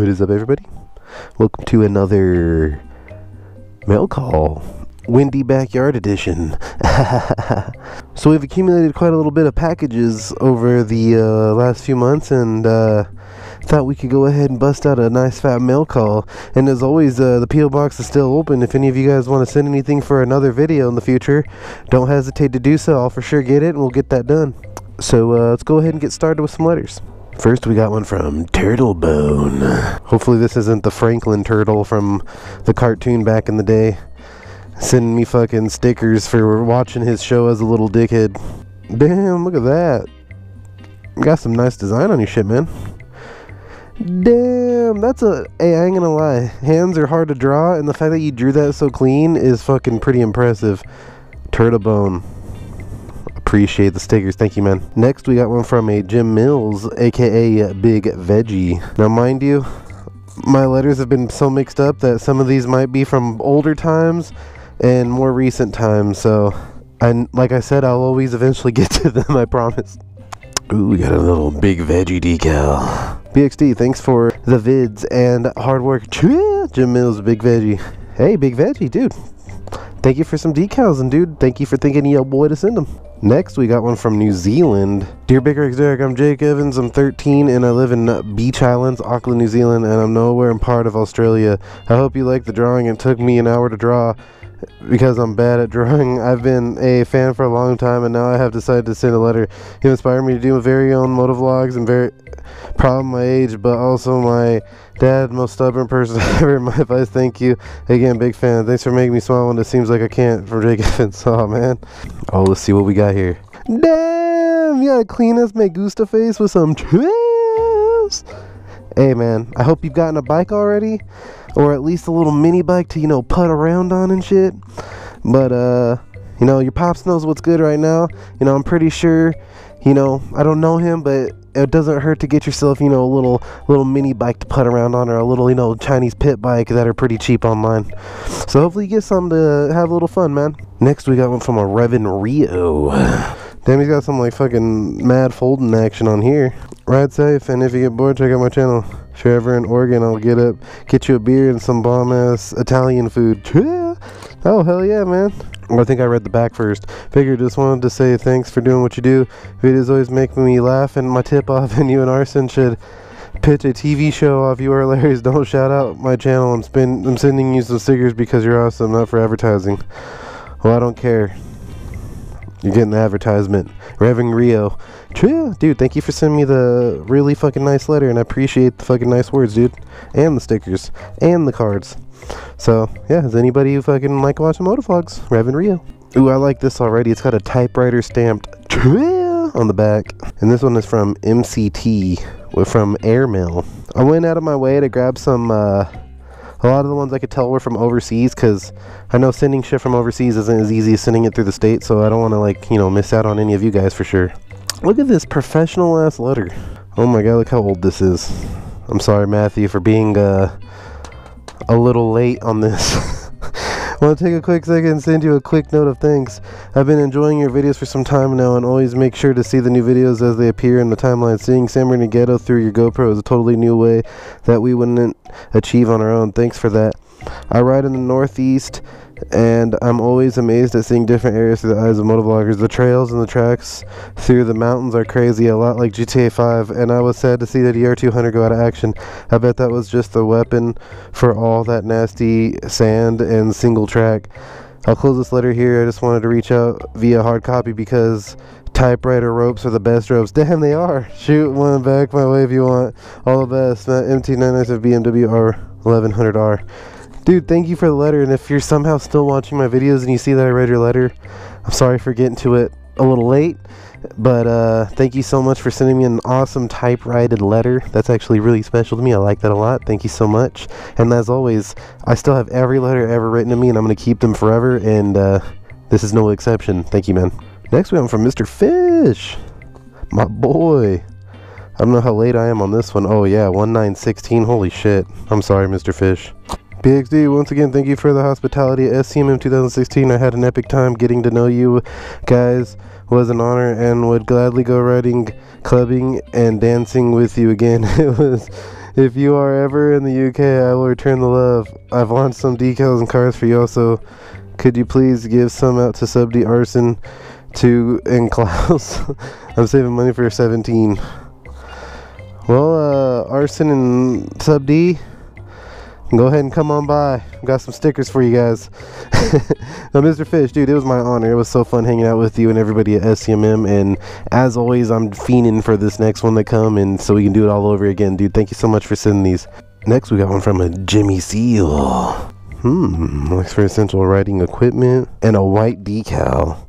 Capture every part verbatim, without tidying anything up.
What is up, everybody? Welcome to another mail call, Windy Backyard Edition. So we've accumulated quite a little bit of packages over the uh, last few months, and uh, thought we could go ahead and bust out a nice fat mail call. And as always, uh, the P O box is still open. If any of you guys want to send anything for another video in the future, don't hesitate to do so. I'll for sure get it, and we'll get that done. So uh, let's go ahead and get started with some letters. First, we got one from Turtlebone. Hopefully this isn't the Franklin turtle from the cartoon back in the day, sending me fucking stickers for watching his show as a little dickhead. Damn, look at that. You got some nice design on your shit, man. Damn, that's a... Hey, I ain't gonna lie. Hands are hard to draw, and the fact that you drew that so clean is fucking pretty impressive. Turtlebone. Appreciate the stickers, thank you, man. Next, we got one from a Jim Mills, aka Big Veggie. Now, mind you, my letters have been so mixed up that some of these might be from older times and more recent times. So, I, like I said, I'll always eventually get to them, I promise. Ooh, we got a little Big Veggie decal. B X D, thanks for the vids and hard work. Jim Mills, Big Veggie. Hey, Big Veggie, dude. Thank you for some decals, and dude, thank you for thinking of your boy to send them. Next, we got one from New Zealand. Dear Big Rex Derek, I'm Jake Evans, I'm thirteen, and I live in Beach Islands, Auckland, New Zealand, and I'm nowhere in part of Australia. I hope you like the drawing. It took me an hour to draw because I'm bad at drawing. I've been a fan for a long time, and now I have decided to send a letter. You inspired me to do my very own motovlogs, and very proud of my age, but also my dad, most stubborn person ever. My advice, thank you. Again, big fan. Thanks for making me smile when it seems like I can't. From Jake Evans. Oh, man. Oh, let's see what we got here. Damn! You got a clean as me gusta face with some chips. Hey, man. I hope you've gotten a bike already. Or at least a little mini bike to, you know, putt around on and shit. But, uh, you know, your pops knows what's good right now. You know, I'm pretty sure, you know, I don't know him, but it doesn't hurt to get yourself, you know, a little little mini bike to putt around on, or a little, you know, Chinese pit bike that are pretty cheap online. So hopefully you get some to have a little fun, man. Next, we got one from a Revan Rio. Damn, he's got some like fucking mad folding action on here. Ride safe, and if you get bored, check out my channel. If you're ever in Oregon, I'll get up, get you a beer and some bomb ass Italian food. Oh, hell yeah, man. Well, I think I read the back first. Figured, just wanted to say thanks for doing what you do. Videos always make me laugh, and my tip off, and you and Arson should pitch a T V show off. You are hilarious. Don't shout out my channel. I'm, spin I'm sending you some stickers because you're awesome, not for advertising. Well, I don't care. You're getting the advertisement. Revan Rio. Dude, thank you for sending me the really fucking nice letter, and I appreciate the fucking nice words, dude. And the stickers. And the cards. So, yeah, is anybody who fucking like watching motovlogs? Revan Rio. Ooh, I like this already. It's got a typewriter stamped on the back. And this one is from M C T, from Airmail. I went out of my way to grab some, uh, a lot of the ones I could tell were from overseas, because I know sending shit from overseas isn't as easy as sending it through the state, so I don't want to, like, you know, miss out on any of you guys for sure. Look at this professional ass letter. Oh my god, look how old this is. I'm sorry, Matthew, for being, uh, a little late on this. I want to take a quick second and send you a quick note of thanks. I've been enjoying your videos for some time now, and always make sure to see the new videos as they appear in the timeline. Seeing San Bernardino through your GoPro is a totally new way that we wouldn't achieve on our own. Thanks for that. I ride in the Northeast, and I'm always amazed at seeing different areas through the eyes of motovloggers. The trails and the tracks through the mountains are crazy, a lot like G T A five, and I was sad to see the D R two hundred go out of action. I bet that was just the weapon for all that nasty sand and single track. I'll close this letter here. I just wanted to reach out via hard copy because typewriter ropes are the best ropes. Damn, they are. Shoot one back my way if you want. All the best. M T ninety-nine B M W R eleven hundred R. Dude, thank you for the letter, and if you're somehow still watching my videos and you see that I read your letter, I'm sorry for getting to it a little late, but uh, thank you so much for sending me an awesome typewritten letter. That's actually really special to me. I like that a lot. Thank you so much. And as always, I still have every letter ever written to me, and I'm going to keep them forever, and uh, this is no exception. Thank you, man. Next we have from Mister Fish. My boy. I don't know how late I am on this one. Oh, yeah, one nine sixteen. Holy shit. I'm sorry, Mister Fish. B X D, once again, thank you for the hospitality at S C M M twenty sixteen. I had an epic time. Getting to know you guys was an honor, and would gladly go riding, clubbing, and dancing with you again. It was If you are ever in the U K, I will return the love. I've launched some decals and cards for you also. Could you please give some out to Sub D, Arson, to and Klaus? I'm saving money for seventeen. Well, uh, Arson and Sub D, go ahead and come on by. I've got some stickers for you guys. Now, Mister Fish, dude, it was my honor. It was so fun hanging out with you and everybody at S C M M. And as always, I'm fiending for this next one to come, and so we can do it all over again, dude. Thank you so much for sending these. Next, we got one from a Jimmy Seal. Hmm, looks for essential writing equipment and a white decal.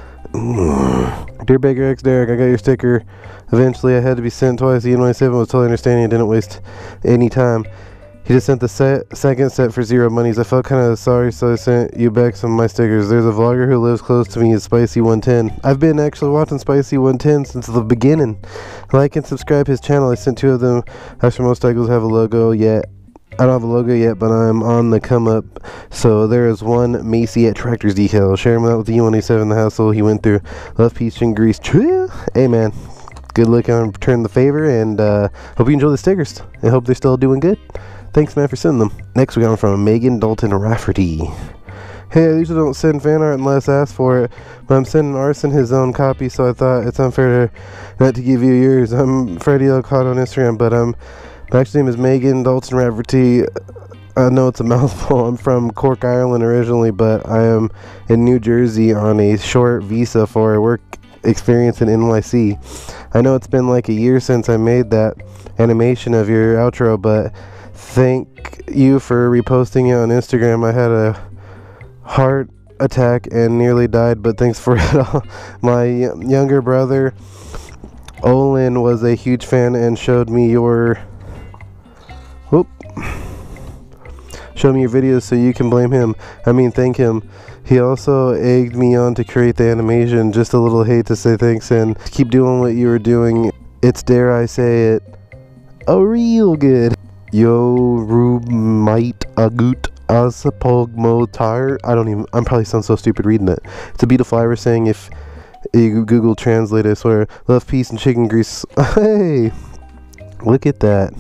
Mm. Dear Baker X Derek, I got your sticker. Eventually, I had to be sent twice. The N Y seven was totally understanding. I didn't waste any time. He just sent the set, second set for zero monies. I felt kind of sorry, so I sent you back some of my stickers. There's a vlogger who lives close to me, is Spicy one ten. I've been actually watching Spicy one ten since the beginning. Like and subscribe his channel. I sent two of them. As for motorcycles have a logo yet. I don't have a logo yet, but I'm on the come up. So there is one Macy at Tractors decal. Sharing that with the U one eighty-seven, the hassle he went through. Love, peace, and grease. Hey, man. Good luck on returning the favor, and uh, hope you enjoy the stickers. I hope they're still doing good. Thanks, man, for sending them. Next, we got one from Megan Dalton Rafferty. Hey, I usually don't send fan art unless asked for it, but I'm sending Arson his own copy, so I thought it's unfair to, not to give you yours. I'm Freddie Elcott on Instagram, but I'm, my actual name is Megan Dalton Rafferty. I know it's a mouthful. I'm from Cork, Ireland originally, but I am in New Jersey on a short visa for a work experience in N Y C. I know it's been like a year since I made that animation of your outro, but thank you for reposting it on Instagram. I had a heart attack and nearly died, but thanks for it all. My younger brother Olin was a huge fan and showed me your whoop showed me your videos, so you can blame him. I mean, thank him. He also egged me on to create the animation. Just a little hate to say thanks and keep doing what you were doing. It's, dare I say it, a real good. Yo Rube might agut asapogmotar. I don't even, I'm probably sound so stupid reading it. It's a beautiful Irish saying. If you Google Translate, I swear. Love, peace, and chicken grease. Hey, look at that.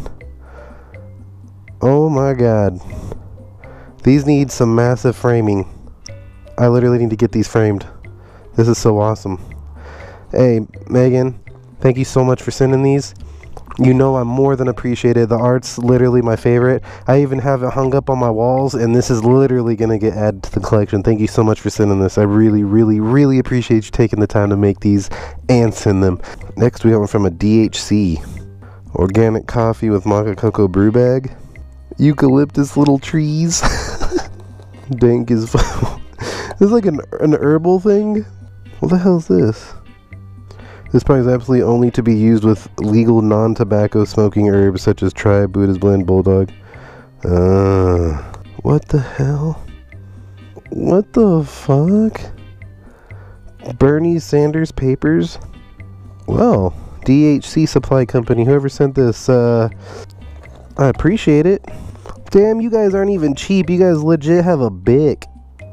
Oh my god. These need some massive framing. I literally need to get these framed. This is so awesome. Hey, Megan, thank you so much for sending these. You know I'm more than appreciated. The art's literally my favorite. I even have it hung up on my walls, and this is literally going to get added to the collection. Thank you so much for sending this. I really, really, really appreciate you taking the time to make these and send them. Next, we got one from a D H C. Organic coffee with maca cocoa brew bag. Eucalyptus little trees. Dank is... This is like an, an herbal thing? What the hell is this? This product is absolutely only to be used with legal non-tobacco smoking herbs such as Tribe, Buddha's Blend, Bulldog. Uh, what the hell? What the fuck? Bernie Sanders papers? Well, D H C Supply Company, whoever sent this, uh, I appreciate it. Damn, you guys aren't even cheap. You guys legit have a bic.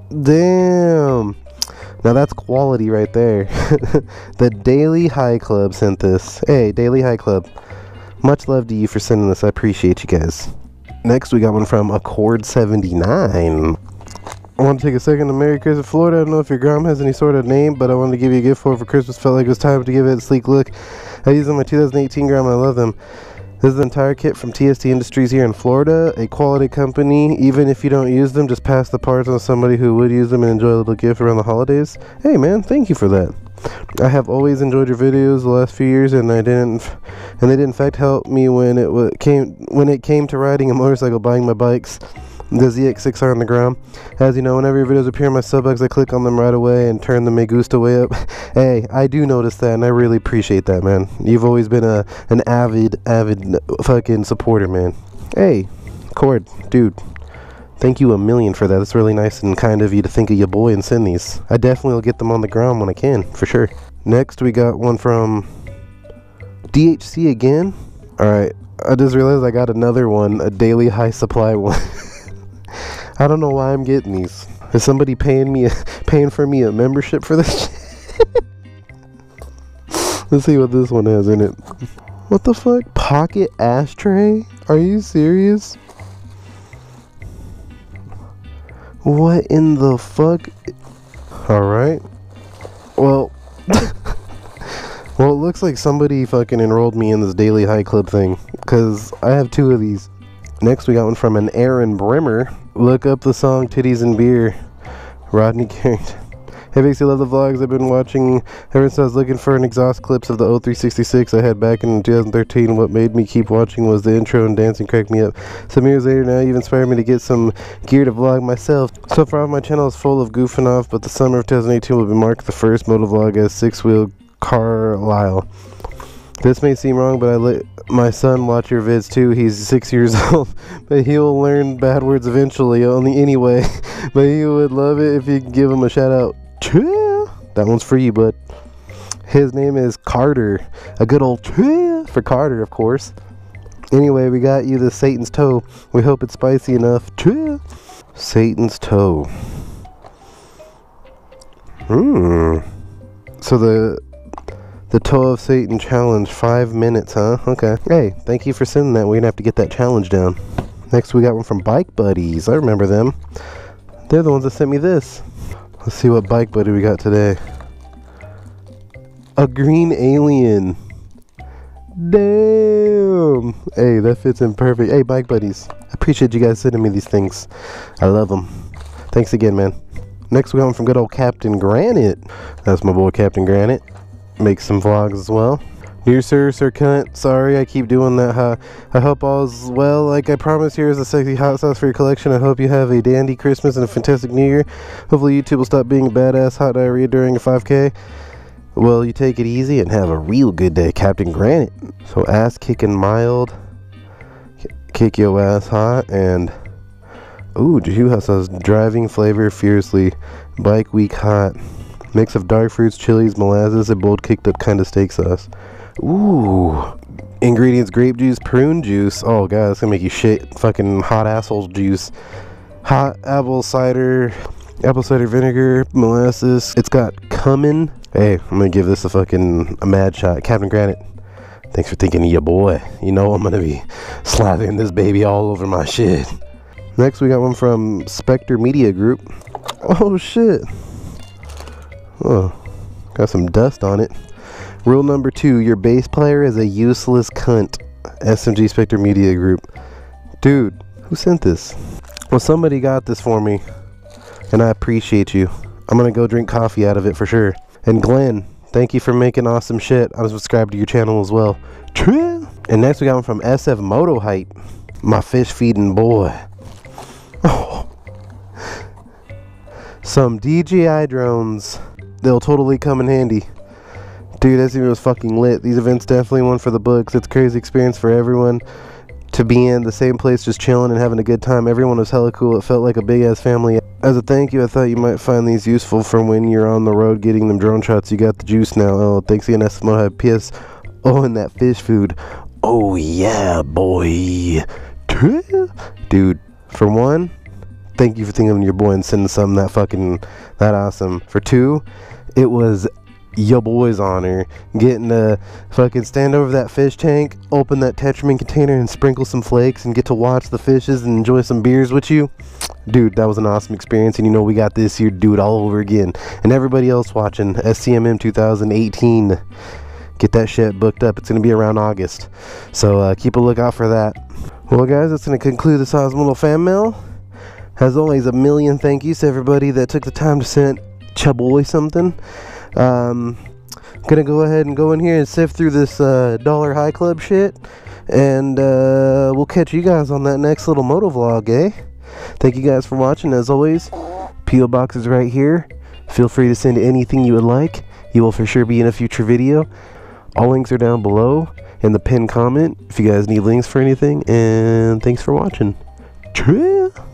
Damn. Now that's quality right there. The Daily High Club sent this. Hey, Daily High Club. Much love to you for sending this. I appreciate you guys. Next, we got one from Accord seventy-nine. I want to take a second to Merry Christmas, Florida. I don't know if your grandma has any sort of name, but I wanted to give you a gift for it for Christmas. Felt like it was time to give it a sleek look. I used them in my two thousand eighteen grandma. I love them. This is the entire kit from T S T Industries here in Florida, a quality company. Even if you don't use them, just pass the parts on to somebody who would use them and enjoy a little gift around the holidays. Hey man, thank you for that. I have always enjoyed your videos the last few years, and I didn't, and they did in fact help me when it w came when it came to riding a motorcycle, buying my bikes. The Z X six R on the ground. As you know, whenever your videos appear in my subbox, I click on them right away and turn the Me Gusta way up. Hey, I do notice that, and I really appreciate that, man. You've always been a an avid, avid fucking supporter, man. Hey, Cord, dude, thank you a million for that. It's really nice and kind of you to think of your boy and send these. I definitely will get them on the ground when I can, for sure. Next, we got one from D H C again. Alright, I just realized I got another one, a Daily High Supply one. I don't know why I'm getting these. Is somebody paying me, a, paying for me a membership for this? Let's see what this one has in it. What the fuck? Pocket ashtray? Are you serious? What in the fuck? Alright. Well, well, it looks like somebody fucking enrolled me in this daily high club thing, because I have two of these. Next, we got one from an Aaron Brimmer. Look up the song Titties and Beer. Rodney Carrington. Hey, Vixie, love the vlogs I've been watching ever since I was looking for an exhaust clips of the O three sixty-six I had back in two thousand thirteen. What made me keep watching was the intro and dancing cracked me up. Some years later now, you've inspired me to get some gear to vlog myself. So far, my channel is full of goofing off, but the summer of two thousand eighteen will be marked the first motovlog as six-wheel Carlisle. This may seem wrong, but I let my son watch your vids too. He's six years old, but he'll learn bad words eventually, only anyway. But he would love it if you could give him a shout out. That one's for you, bud. His name is Carter. A good old for Carter, of course. Anyway, we got you the Satan's Toe. We hope it's spicy enough. Satan's Toe. Hmm. So the the Toe of Satan challenge, five minutes, huh? Okay. Hey, thank you for sending that. We're gonna have to get that challenge down. Next, we got one from Bike Buddies. I remember them. They're the ones that sent me this. Let's see what Bike Buddy we got today. A green alien. Damn. Hey, that fits in perfect. Hey, Bike Buddies. I appreciate you guys sending me these things. I love them. Thanks again, man. Next, we got one from good old Captain Granite. That's my boy, Captain Granite. Makes some vlogs as well. Dear sir, sir cunt, sorry I keep doing that. Huh? I hope all's well. Like I promised, here is a sexy hot sauce for your collection. I hope you have a dandy Christmas and a fantastic New Year. Hopefully YouTube will stop being a badass hot diarrhea during a five K. Well, you take it easy and have a real good day, Captain Granite. So ass kicking mild, kick your ass hot, and ooh, Juhu says driving flavor fiercely, bike week hot, mix of dark fruits, chilies, molasses, and bold kicked up kind of steak sauce. Ooh. Ingredients: grape juice, prune juice. Oh god, that's gonna make you shit. Fucking hot asshole juice. Hot apple cider, apple cider vinegar, molasses. It's got cumin. Hey, I'm gonna give this a fucking a mad shot. Captain Granite, thanks for thinking of your boy. You know I'm gonna be slathering this baby all over my shit. Next, we got one from Spectre Media Group. Oh shit. Oh, got some dust on it. Rule number two, your bass player is a useless cunt. S M G Spectre Media Group. Dude, who sent this? Well, somebody got this for me, and I appreciate you. I'm gonna go drink coffee out of it for sure. And Glenn, thank you for making awesome shit. I'm subscribed to your channel as well. And next we got one from S F Moto Hype. My fish feeding boy. Oh. Some D J I drones. They'll totally come in handy. Dude, that scene was fucking lit. These events definitely one for the books. It's a crazy experience for everyone to be in the same place, just chilling and having a good time. Everyone was hella cool. It felt like a big ass family. As a thank you, I thought you might find these useful for when you're on the road getting them drone shots. You got the juice now. Oh, thanks again, S M O. P S. Oh, and that fish food. Oh yeah, boy. Dude, for one, thank you for thinking of your boy and sending something that fucking that awesome. For two, it was your boy's honor getting to fucking stand over that fish tank, open that Tetramin container and sprinkle some flakes and get to watch the fishes and enjoy some beers with you. Dude, that was an awesome experience, and you know we got this year to do it all over again. And everybody else watching, S C M M two thousand eighteen, get that shit booked up. It's going to be around August, so uh, keep a lookout for that. Well guys, that's going to conclude this awesome little fan mail. As always, a million thank yous to everybody that took the time to send Chaboy something. Um, gonna go ahead and go in here and sift through this uh, Dollar High Club shit, and uh, we'll catch you guys on that next little moto vlog, eh? Thank you guys for watching. As always, P O Box is right here. Feel free to send anything you would like. You will for sure be in a future video. All links are down below in the pinned comment if you guys need links for anything, and thanks for watching. Cheers.